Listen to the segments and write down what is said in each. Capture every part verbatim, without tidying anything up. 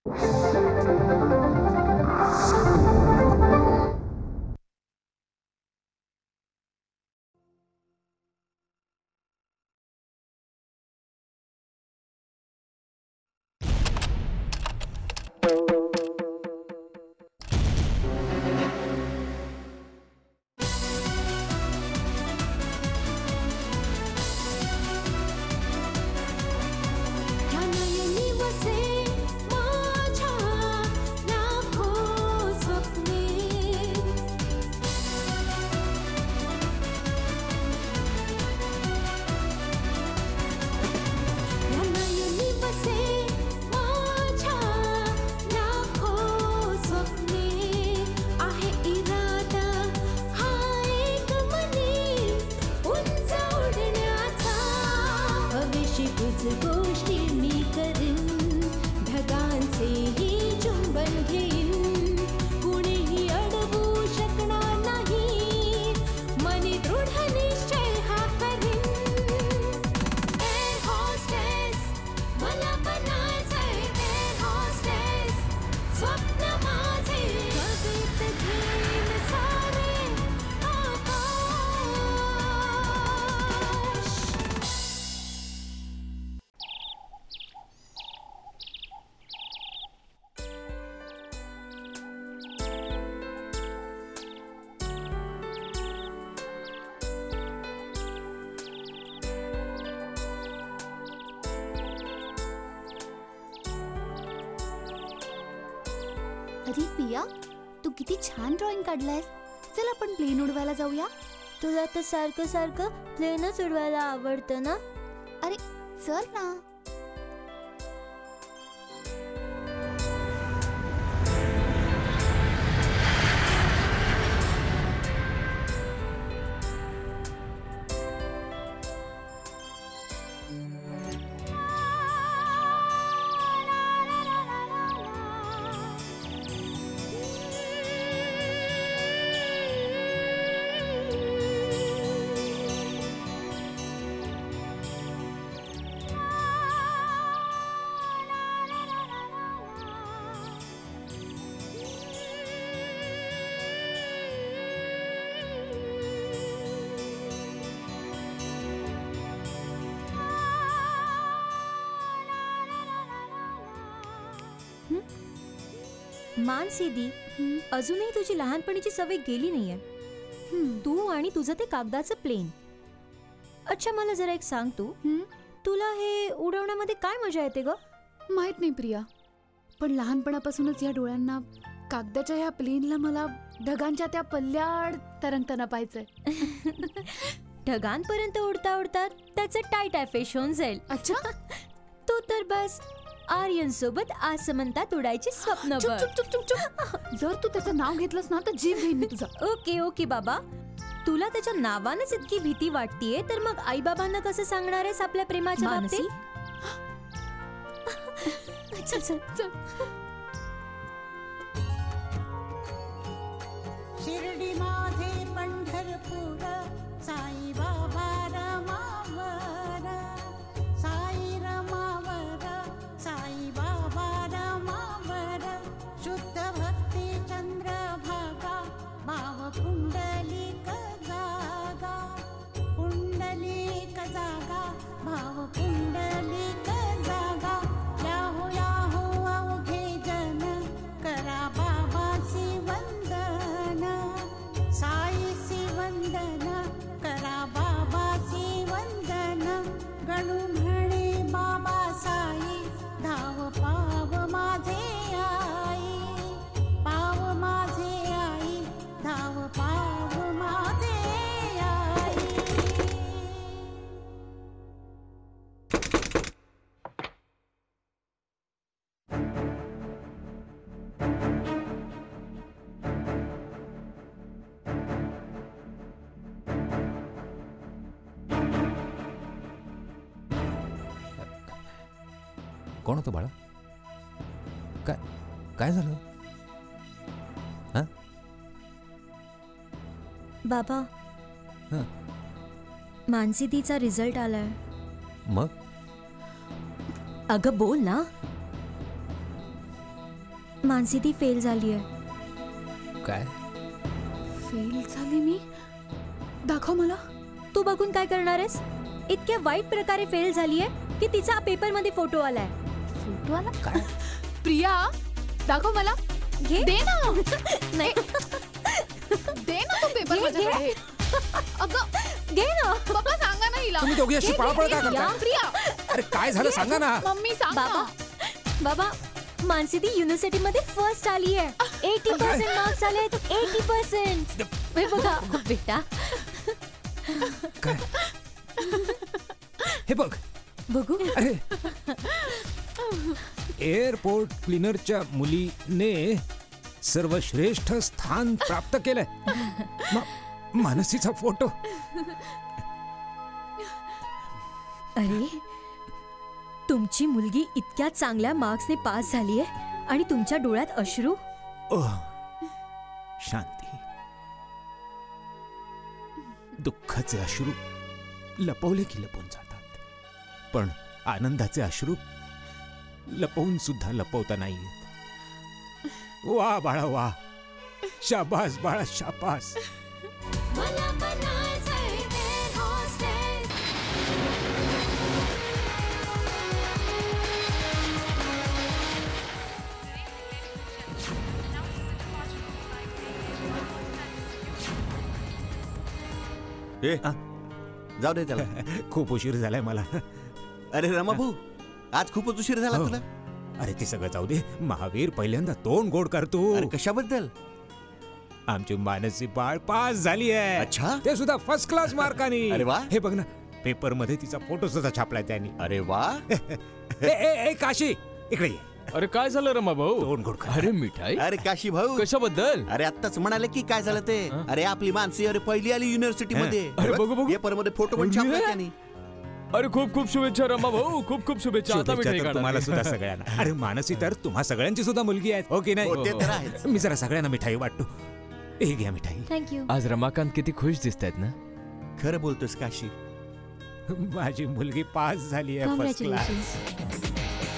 अरे पिया, तू किती छान ड्रॉइंग काढलायस. चल आपण प्लेन उडवायला जाऊया. तुला तर सारखं सारखं प्लेनच उडवायला आवडतं ना. अरे चल ना. मानसीदी, अजूनही तुझी लहानपणीची सवय गेली नाहीये. तू आणि तुझं ते कागदाचं प्लेन. अच्छा, मला जरा एक सांग, तू तुला हे उडवण्यामध्ये काय मजा येते ग? माहित नाही प्रिया, पण लहानपणापासूनच या डोळ्यांना कागदाच्या ह्या प्लेनला मला ढगांच्या त्या पल्ल्याड तरंगताना पाहायचंय. ढगांपर्यंत उडता उडता त्याचं टाईट ॲफेश होऊन जाईल. अच्छा. तू तर बस आर्यन सोबत आसमंतात उडायची स्वप्न बघ. जर तू त्याचं नाव घेतलंस ना तर जीव घेईन मी तुझा. ओके ओके बाबा, तुला त्याच्या नावानच इतकी भीती वाटतेय, तर मग आई बाबांना कसं सांगणार आहेस आपल्या प्रेमाच्या बाबतीत? चल चल चल. शिर्डी माझे पंढरपूर, साई बाबा रमावर, साई रमावर, साई बाबा रमावर, शुद्ध भक्ती चंद्रभागा, भाव पुंडलिक जागा, पुंडलिक जागा, भाव पुंडलिक जागा. याहू याहू अवघे जन, करा बाबासी वंदन, साईसी वंदन, करा बाबासी वंदन. गणू म्हणे बाबा साई, धाव पाव माझे आई, पाव माझे आई, धाव पाव माझे आई. कोण होतं बाळा? काय काय झालं? हा बाबा, हा मानसीदीचा रिझल्ट आलाय. मग? अगं बोल ना. मानसी ती फेल झाली आहे. काय फेल झाले मी? दाखव मला. तू बघून काय करणार आहेस? इतक्या वाईट प्रकारे फेल झाली आहे की तिचा पेपर मध्ये फोटो आलाय. फोटो आला? काय? प्रिया दाखव मला. घे. दे ना. नाही दे ना तो पेपर घे, माझ्याकडे. अगं घे ना. पप्पा सांगा ना हिला. तुम्ही दोघी अशी पळापळ काय करता? प्रिया अरे काय झालं सांगा ना. मम्मी सांग बाबा ना. बाबा मानसी ती युनिव्हर्सिटी मध्ये फर्स्ट आली आहे. एटी पर्सेंट मार्क्स आले आहेत. Eighty percent. हे बघा बेटा. काय हे बघ. बघू. अरे एअरपोर्ट क्लीनरच्या मुलीने सर्वश्रेष्ठ स्थान प्राप्त केलंय. म- मानसीचा फोटो. अरे तुमची मुलगी इतक्या चांगल्या मार्क्सने पास झाली आहे आणि तुमच्या डोळ्यात अश्रू. ओह, शांती. दुःखाचे अश्रू लपवले की लपून जातात, पण आनंदाचे अश्रू लपवून सुद्धा लपवता नाही येत. वा बाळा वा. शाबास बाळा शाबास. ए, जाऊ दे त्याला. खूप उशीर झालाय मला. अरे रमा भाऊ, आज खूपच उशीर झाला हो. तुला. अरे ते सगळं जाऊ दे. महावीर पहिल्यांदा तोंड गोड करतो. अरे कशाबद्दल? आमची मानसी बाळ पास झाली आहे. अच्छा. ते सुद्धा फर्स्ट क्लास मार्काने. अरे वा. हे बघ ना, पेपर मध्ये तिचा फोटो सुद्धा छापलाय त्यांनी. अरे वा. ए, ए, ए, काशी इकडे ये. अरे काय झालं रमा भाऊ? तोंड गोड कर. अरे मिठाई अरे काशी भाऊ, कशाबद्दल? अरे आत्ताच म्हणाले की काय झालं ते. अरे आपली मानसी अरे पहिली आली युनिव्हर्सिटी मध्ये. अरे बघू, बघू. पेपर मध्ये फोटो पण एवढी छापला आहे? त्यांनी. अरे खूप खूप शुभेच्छा रमा भाऊ, खूप खूप शुभेच्छा. आता शुभेच्छा मिठाई तर काढा. तुम्हाला सुद्धा सगळ्यांना. अरे मानसी तर तुम्हा सगळ्यांची सुद्धा मुलगी आहे, हो की नाही? हो, ते तर आहेच. मी जरा सगळ्यांना मिठाई वाटतो. हे घ्या मिठाई. थँक्यू. आज रमाकांत किती खुश दिसतायत ना. खरं बोलतोस काशी. माझी मुलगी पास झाली आहे first class. Congratulations.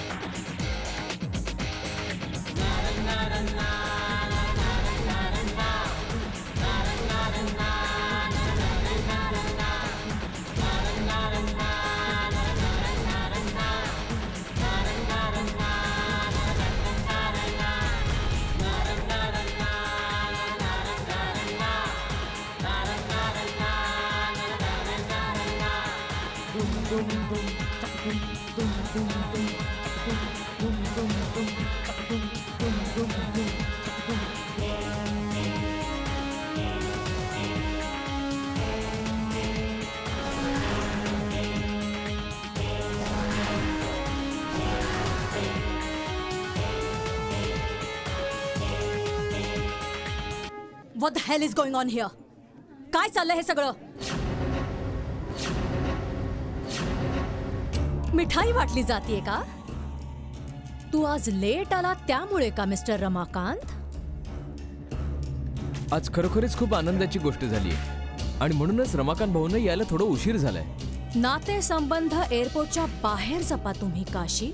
What the hell is going on here? काय चाललंय हे सगळं? मिठाई वाटली जातीये का? तू आज लेट आला त्यामुळे का मिस्टर रमाकांत? आज खरोखरीच खूप आनंदाची गोष्ट झाली आणि म्हणूनच रमाकांत भाऊंना यायला थोडं उशीर झालाय. नाते संबंध एअरपोर्टच्या बाहेर जपा तुम्ही काशी.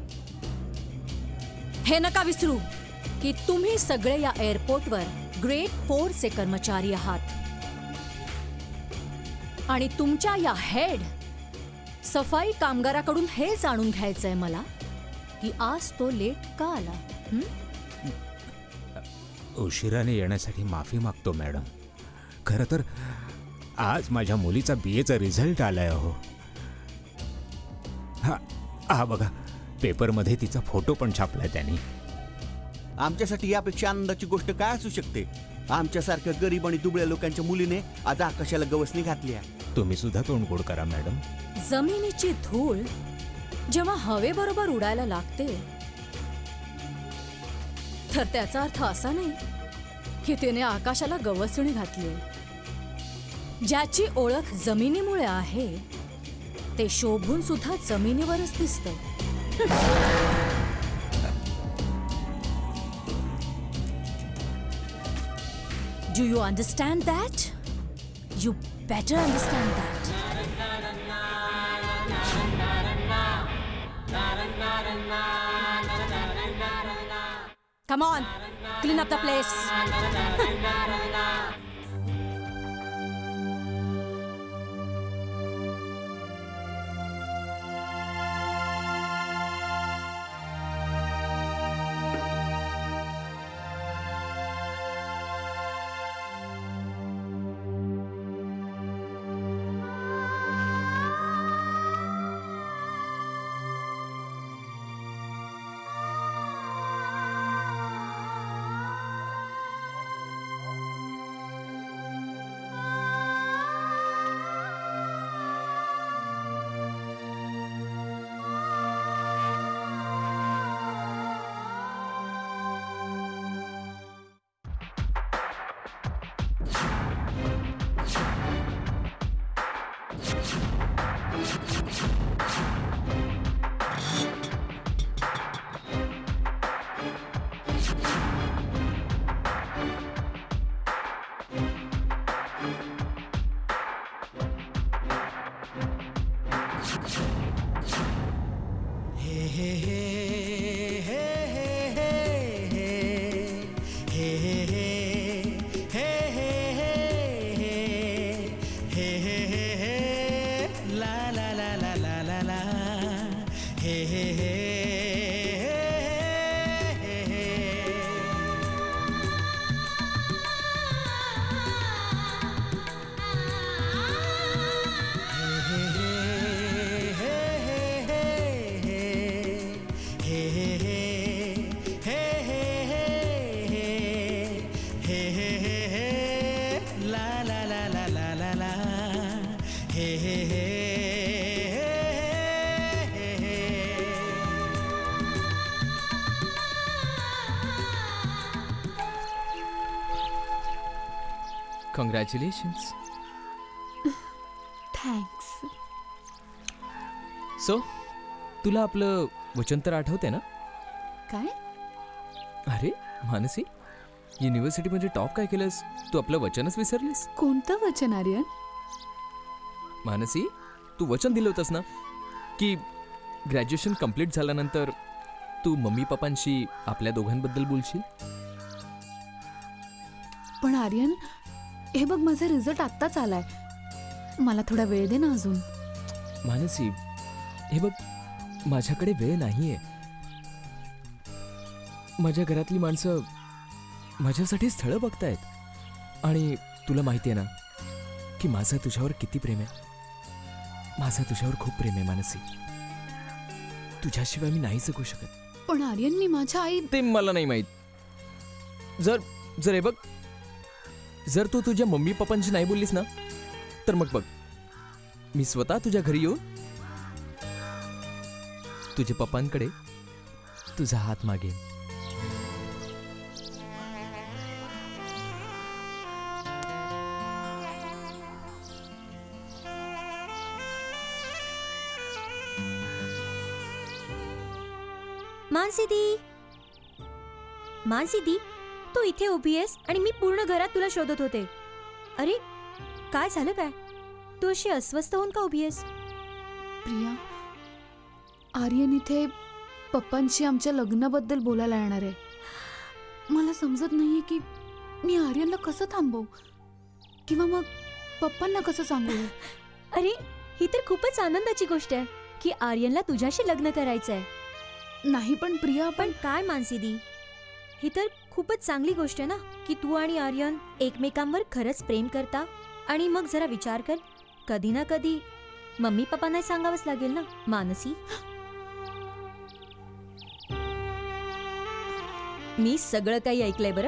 हे नका विसरू की तुम्ही सगळे या एअरपोर्टवर ग्रेड फोर चे कर्मचारी आहात आणि तुमच्या या हेड सफाई कामगाराकडून हे जाणून घ्यायचंय मला की आज तो लेट का आला. हं? उशिराने येण्यासाठी माफी मागतो मॅडम. खरं तर आज माझ्या मुलीचा बीएचा रिझल्ट आलाय. हो हा हा बघा, पेपरमध्ये तिचा फोटो पण छापलाय त्यांनी. आमच्यासाठी यापेक्षा आनंदाची गोष्ट काय असू शकते? आमच्यासारख्या गरीब आणि दुबळ्या लोकांच्या मुलीने आज आकाशाला गवसणी घातली आहे. तुम्ही सुद्धा तोंड गोड करा मॅडम. जमिनीची धूळ जेव्हा हवेबरोबर उडायला लागते तर त्याचा अर्थ असा नाही की तिने आकाशाला गवसणी घातली. ज्याची ओळख जमिनीमुळे आहे ते शोभून सुद्धा जमिनीवरच दिसतं. Do you understand that? You better understand that. Come on, clean up the place. Congratulations. Thanks. So तुला आपलं वचन तर आठवते ना? काय? अरे मानसी, युनिव्हर्सिटीमध्ये टॉप काय केलंस? तू आपलं वचनच विसरलीस? कोणतं वचन आर्यन? मानसी, तू वचन दिलं होतंस ना की ग्रॅज्युएशन कम्प्लीट झाल्यानंतर तू मम्मी पप्पांशी आपल्या दोघांबद्दल बोलशील. पण आर्यन, हे बघ, माझा रिझल्ट आत्ताच आलाय. मला थोडा वेळ दे ना अजून. मानसी, हे बघ, माझ्याकडे वेळ नाहीये. माझ्या घरातली माणसं माझ्यासाठी स्थळं बघतायत आणि तुला माहिती आहे ना की माझं तुझ्यावर किती प्रेम आहे. माझं तुझ्यावर खूप प्रेम आहे मानसी. तुझ्याशिवाय मी नाही जगू शकत. पण आर्यन, मी माझ्या आई... ते मला नाही माहित. जर जर हे बघ, जर तू तुझ्या मम्मी पप्पांशी नाही बोललीस ना, तर मग बघ, मी स्वतः तुझ्या घरी येऊन तुझ्या पप्पांकडे तुझा हात मागेन. मानसी दी, मानसी दी, तू इथे उभी आहेस आणि मी पूर्ण घरात तुला शोधत होते. अरे काय झालं? काय तू अशी अस्वस्थ होऊन का उभी आहेस? प्रिया, आर्यन इथे पप्पांशी आमच्या लग्नाबद्दल बोलायला येणार आहे. मला समजत नाहीये की मी आर्यनला कसं थांबवू किंवा मग पप्पांना कसं सांगू. अरे ही तर खूपच आनंदाची गोष्ट आहे की आर्यनला तुझ्याशी लग्न करायचं आहे. नाही पण प्रिया, पण काय मानसी दी, ही तर खूपच चांगली गोष्ट आहे ना की तू आणि आर्यन एकमेकांवर खरंच प्रेम करता. आणि मग जरा विचार कर, कधी ना कधी मम्मी पप्पांना सांगावंच लागेल ना मानसी. मी सगळं काही ऐकलंय बरं.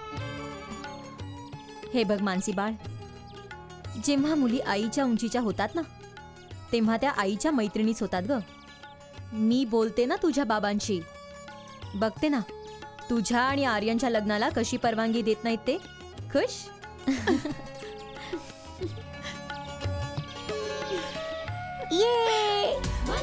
हे बघ मानसी बाळ, जेव्हा मुली आईच्या उंचीच्या होतात ना, तेव्हा त्या आईच्या मैत्रिणीच होतात ग. मी बोलते ना तुझ्या बाबांशी, बघते ना तुझ्या आणि आर्यनच्या लग्नाला कशी परवानगी देत नाहीत ते. खुश? ये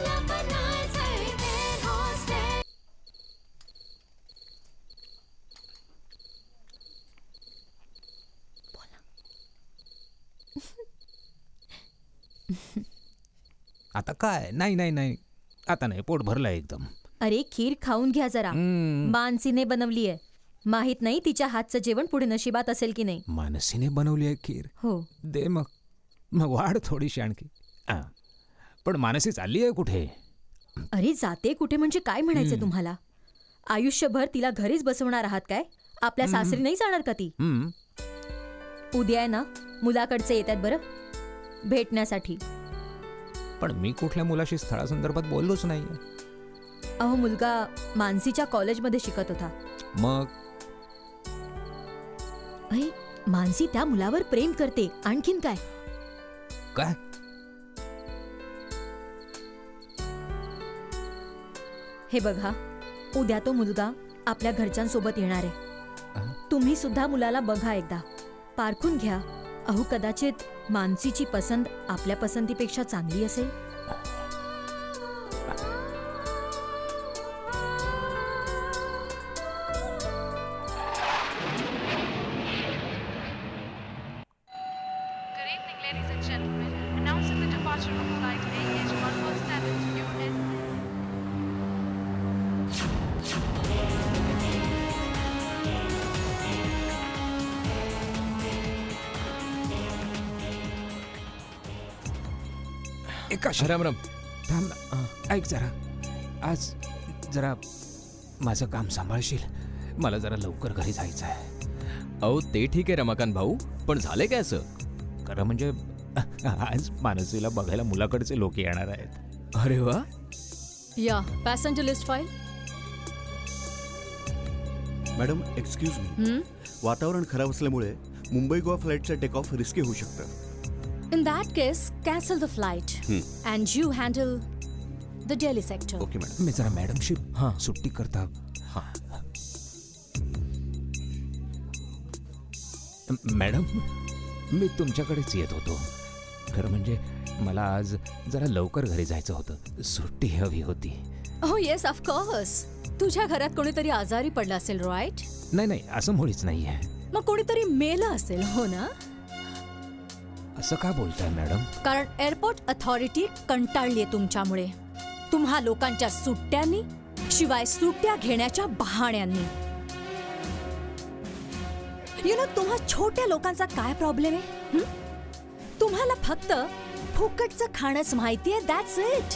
आता काय? नाही नाही नाही, आता नाही, पोट भरलंय एकदम. अरे खीर खाऊन घ्या जरा, हम्म. मानसीने बनवली आहे. माहित नाही तिच्या हातचं जेवण पुढे नशिबात असेल की नाही. मानसीने बनवली आहे खीर. हो. दे मग मग वाढ थोडीशी आणखी. हा. पण मानसी चालली आहे कुठे? अरे जाते कुठे म्हणजे काय म्हणायचं हम्म. तुम्हाला? आयुष्यभर तिला घरीच बसवणार आहात काय? आपल्या हम्म. सासरी नाही जाणार का ती? हम्म. उद्या आहे ना मुलाकडचे येतात बरं भेटण्यासाठी. पण मी कुठल्या मुलाशी स्थळासंदर्भात बोललोच नाही. अहो मुलगा मानसीच्या कॉलेजमध्ये शिकत होता. मग अरे मानसी त्या मुलावर प्रेम करते. आणखीन काय? काय? हे बघा उद्या तो मुलगा आपल्या घरच्यांसोबत येणार आहे. तुम्ही सुद्धा मुलाला बघा एकदा, पारखून घ्या. अहो कदाचित मानसीची पसंत आपल्या पसंतीपेक्षा चांगली असेल. Good evening, ladies and gentlemen. Announcing the departure of flight A H one four seven to U S. एका राम राम. थांब ना. ऐक जरा, आज जरा माझं काम सांभाळशील? मला जरा लवकर घरी जायचं आहे. अहो ते ठीक आहे रमाकांत भाऊ, पण झाले काय असं? खरं म्हणजे आज मानसीला बघायला मुलाकडचे लोक येणार आहेत. अरे वा. या passenger list file. Madam excuse me, वातावरण खराब असल्यामुळे मुंबई गोवा फ्लाईटचं टेक ऑफ रिस्की होऊ शकतं. In that case, cancel the flight and you handle the Delhi sector. Okay madam. मी जरा मॅडमशी हां. सुट्टी करता. मॅडम मी तुमच्याकडेच येत होतो. खरं म्हणजे मला आज जरा लवकर घरी जायचं होतं. सुट्टी हवी होती. Oh yes, of course. तुझ्या घरात कोणीतरी आजारी पडला असेल, राईट? नाही नाही असं मुळीच नाही आहे. मग कोणीतरी मेलं असेल, हो ना? असं का बोलताय मॅडम? कारण एअरपोर्ट अथॉरिटी कंटाळली आहे तुमच्यामुळे, तुम्हा लोकांच्या सुट्ट्यांनी, शिवाय सुट्ट्या घेण्याच्या बहाण्यांनी. यु नो तुम्हा छोट्या लोकांचा काय प्रॉब्लेम आहे? हं? तुम्हाला फक्त फुकटचं खाणंच माहितीये. That's it.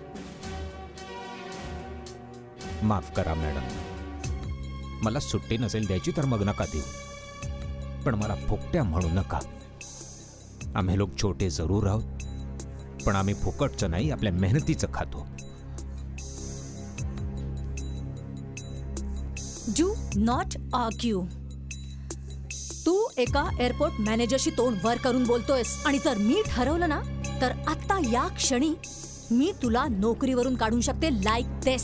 माफ करा मॅडम, मला सुट्टी नसेल द्यायची तर मग नका देऊ, पण मला फुकट्या म्हणू नका. आम्ही लोक छोटे जरूर आहोत, पण आम्ही फुकटचं नाही, आपल्या मेहनतीचं खातो. Do not argue. तू एका एअरपोर्ट मॅनेजरशी तोंड वर करून बोलतोयस, आणि जर मी ठरवलं ना तर आता या क्षणी मी तुला नोकरीवरून काढून शकते. Like this.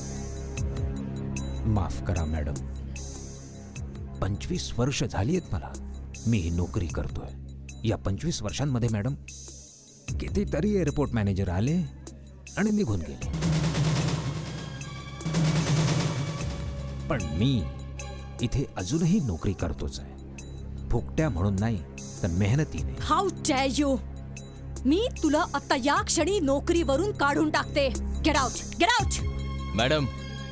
माफ करा मॅडम, पंचवीस वर्ष झाली आहेत मला, मी ही नोकरी करतोय. या पंचवीस वर्षांमध्ये मॅडम कितीतरी एअरपोर्ट मॅनेजर आले आणि निघून गेले, पण मी इथे अजूनही नोकरी करतोच आहे. फुकट्या म्हणून नाही तर मेहनतीने. How dare you. मी तुला आता या क्षणी नोकरीवरून काढून टाकते. Get out, get out. Madam,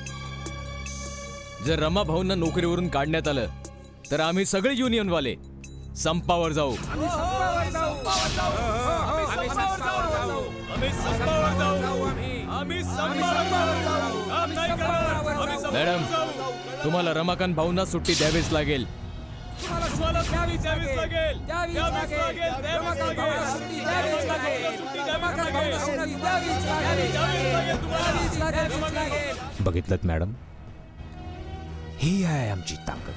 जर रमा भाऊंना नोकरीवरून काढण्यात आलं तर आम्ही सगळे युनियनवाले संपावर जाऊ. मॅडम, तुम्हाला रमाकांत भाऊंना सुट्टी द्यावीच लागेल. बघितलं मॅडम, ही आहे आमची ताकद.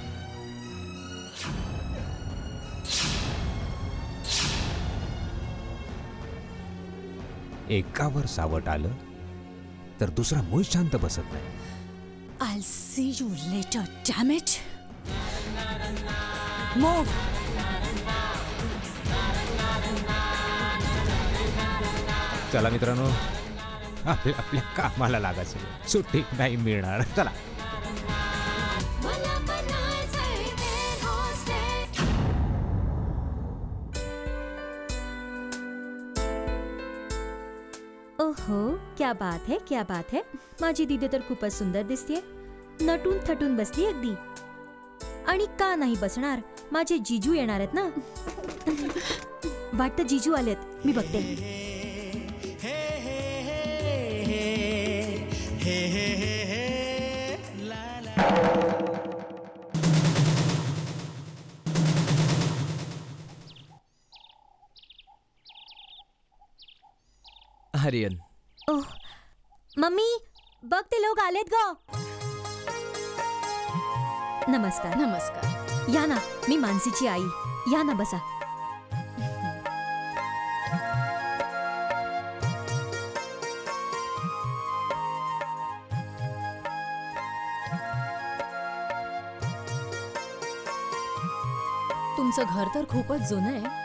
एकावर सावट आलं तर दुसरा मूळ शांत बसत नाही. I'll see you later, damn it. Move. चला मित्रांनो, आपल्या आपल्या कामाला लागायचं. सुट्टी नाही मिळणार. चला. ओहो, क्या बात है, क्या बात है. माझी दीदी तर खूपच सुंदर दिसतेय. नटून थटून बसली अगदी. आणि का नाही बसणार, माझे जीजू येणार आहेत ना. वाटतं जीजू आलेत, मी बघते. आर्यन. ओह मम्मी, बघ ते लोक आलेत ग. नमस्कार. नमस्कार. या ना, मी मानसीची आई. या ना, बसा. तुमचं घर तर खूपच जुनं आहे,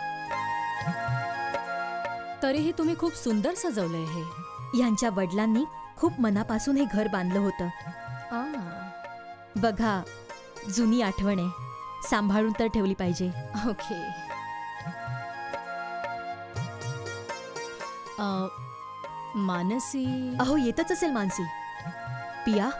तरीही तुम्ही खूप सुंदर सजवलंय हे. यांच्या वडिलांनी खूप मनापासून हे घर बांधलं होतं. आ, बघा, जुनी आठवण आहे, सांभाळून तर ठेवली पाहिजे. ओके. अ, मानसी. अहो, येतच असेल मानसी. पिया.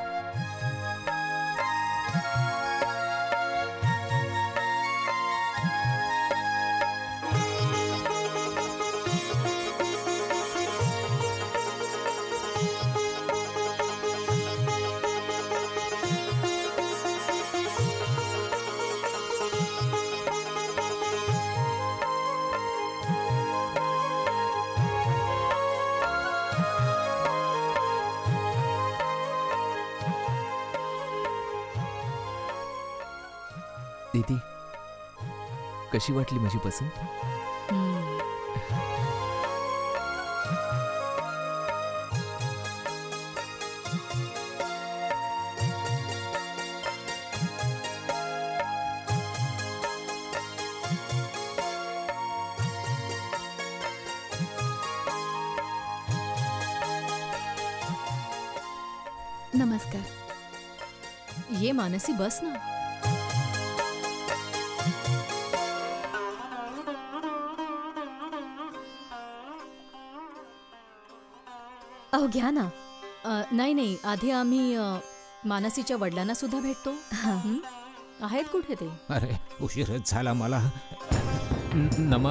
दीदी, कशी वाटली माझी पसंत? नमस्कार. ये मानसी, बस ना. अहो, घ्या ना. अ, नाही नाही, आधी आम्ही अ, मानसीच्या वडिलांना सुद्धा भेटतो. हं? आहेत कुठे ते? अरे उशीरच झाला मला. न- नमा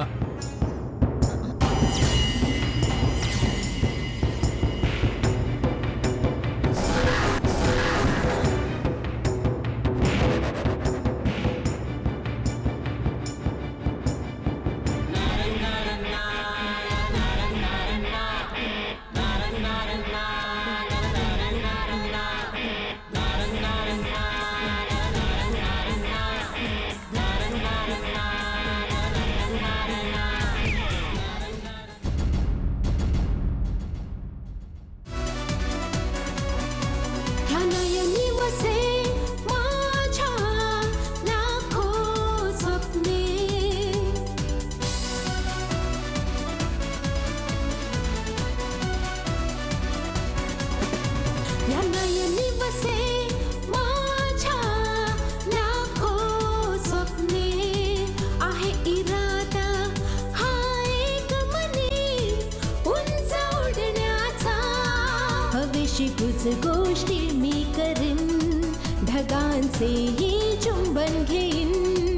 कुछ गोष्टी मी करीन, ढगांचेही चुंबन घेईन.